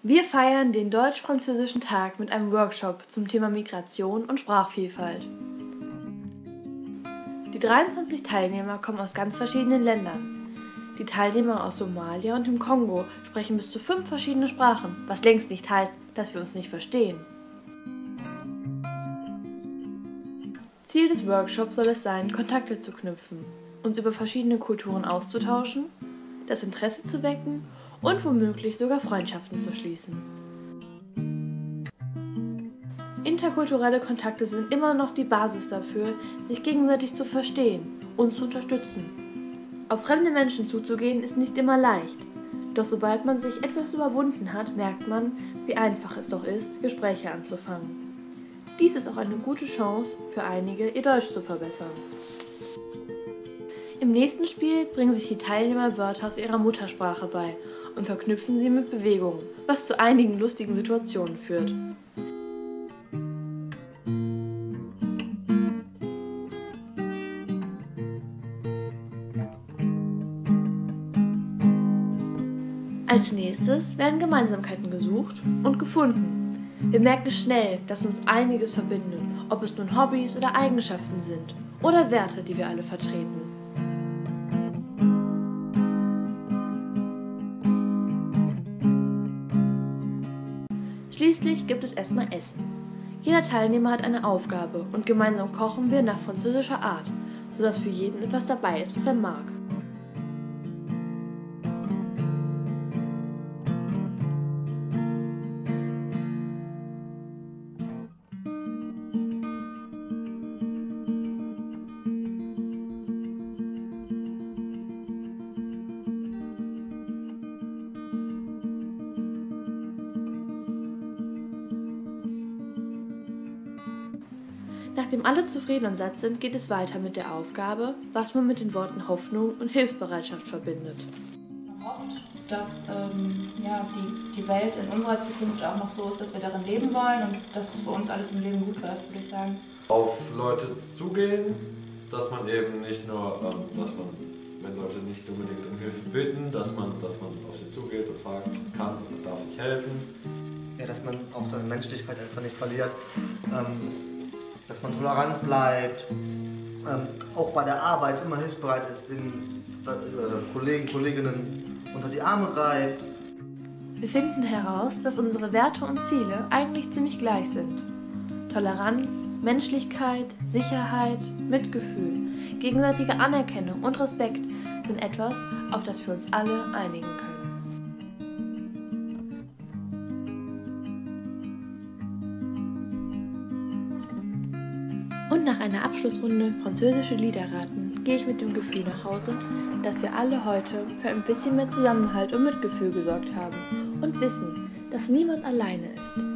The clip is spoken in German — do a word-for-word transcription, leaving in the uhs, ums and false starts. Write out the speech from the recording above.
Wir feiern den Deutsch-Französischen Tag mit einem Workshop zum Thema Migration und Sprachvielfalt. Die dreiundzwanzig Teilnehmer kommen aus ganz verschiedenen Ländern. Die Teilnehmer aus Somalia und dem Kongo sprechen bis zu fünf verschiedene Sprachen, was längst nicht heißt, dass wir uns nicht verstehen. Ziel des Workshops soll es sein, Kontakte zu knüpfen, uns über verschiedene Kulturen auszutauschen, das Interesse zu wecken und womöglich sogar Freundschaften zu schließen. Interkulturelle Kontakte sind immer noch die Basis dafür, sich gegenseitig zu verstehen und zu unterstützen. Auf fremde Menschen zuzugehen ist nicht immer leicht, doch sobald man sich etwas überwunden hat, merkt man, wie einfach es doch ist, Gespräche anzufangen. Dies ist auch eine gute Chance für einige, ihr Deutsch zu verbessern. Im nächsten Spiel bringen sich die Teilnehmer Wörter aus ihrer Muttersprache bei und verknüpfen sie mit Bewegungen, was zu einigen lustigen Situationen führt. Als nächstes werden Gemeinsamkeiten gesucht und gefunden. Wir merken schnell, dass uns einiges verbindet, ob es nun Hobbys oder Eigenschaften sind oder Werte, die wir alle vertreten. Schließlich gibt es erstmal Essen. Jeder Teilnehmer hat eine Aufgabe und gemeinsam kochen wir nach französischer Art, sodass für jeden etwas dabei ist, was er mag. Nachdem alle zufrieden und satt sind, geht es weiter mit der Aufgabe, was man mit den Worten Hoffnung und Hilfsbereitschaft verbindet. Man hofft, dass ähm, ja, die, die Welt in unserer Zukunft auch noch so ist, dass wir darin leben wollen und dass es für uns alles im Leben gut läuft, würde ich sagen. Auf Leute zugehen, dass man eben nicht nur, ähm, dass man, wenn Leute nicht unbedingt um Hilfe bitten, dass man, dass man auf sie zugeht und fragt, kann oder darf ich helfen. Ja, dass man auch seine Menschlichkeit einfach nicht verliert. Ähm, dass man tolerant bleibt, ähm, auch bei der Arbeit immer hilfsbereit ist, den äh, Kollegen, Kolleginnen unter die Arme greift. Wir finden heraus, dass unsere Werte und Ziele eigentlich ziemlich gleich sind. Toleranz, Menschlichkeit, Sicherheit, Mitgefühl, gegenseitige Anerkennung und Respekt sind etwas, auf das wir uns alle einigen können. Und nach einer Abschlussrunde französische Lieder raten, gehe ich mit dem Gefühl nach Hause, dass wir alle heute für ein bisschen mehr Zusammenhalt und Mitgefühl gesorgt haben und wissen, dass niemand alleine ist.